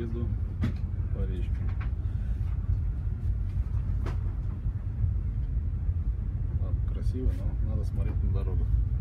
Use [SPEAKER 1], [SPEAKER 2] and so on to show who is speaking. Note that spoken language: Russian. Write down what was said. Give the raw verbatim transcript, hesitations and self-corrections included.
[SPEAKER 1] еду по речке. Ладно, красиво, но надо смотреть на дорогу.